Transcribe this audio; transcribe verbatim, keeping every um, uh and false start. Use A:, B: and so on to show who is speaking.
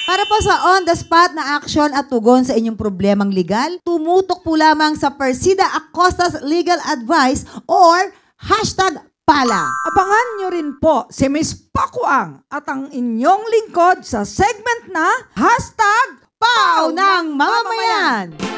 A: Para po sa on-the-spot na action at tugon sa inyong problemang legal, tumutok po lamang sa Persida Acosta's Legal Advice or hashtag pala.
B: Abangan nyo rin po si Miss Pakuang at ang inyong lingkod sa segment na hashtag
A: Pau ng Mamamayan!